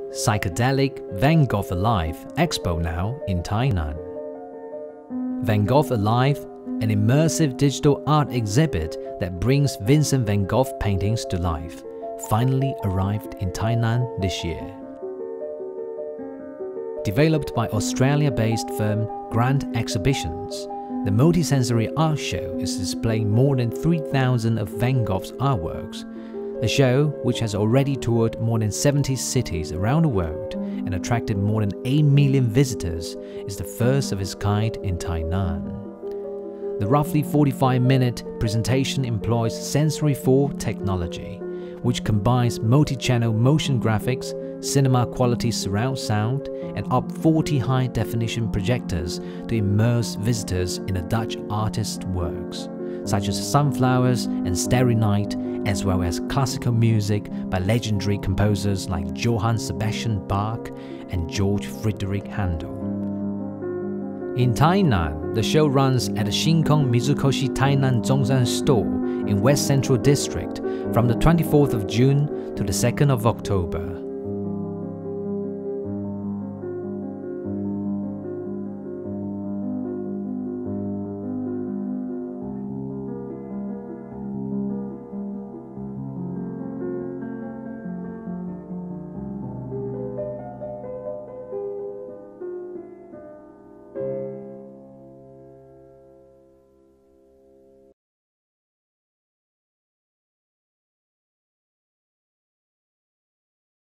Psychedelic Van Gogh Alive expo now in Tainan. Van Gogh Alive, an immersive digital art exhibit that brings Vincent Van Gogh paintings to life, finally arrived in Tainan this year. Developed by Australia-based firm Grand Exhibitions, the multisensory art show is displaying more than 3,000 of Van Gogh's artworks. The show, which has already toured more than 70 cities around the world and attracted more than 8 million visitors, is the first of its kind in Tainan. The roughly 45-minute presentation employs Sensory 4 technology, which combines multi-channel motion graphics, cinema-quality surround sound, and up 40 high-definition projectors to immerse visitors in the Dutch artist's works, such as Sunflowers and Starry Night, as well as classical music by legendary composers like Johann Sebastian Bach and George Friedrich Handel. In Tainan, the show runs at the Shinkong Mizukoshi Tainan Zhongshan store in West Central District from the 24th of June to the 2nd of October.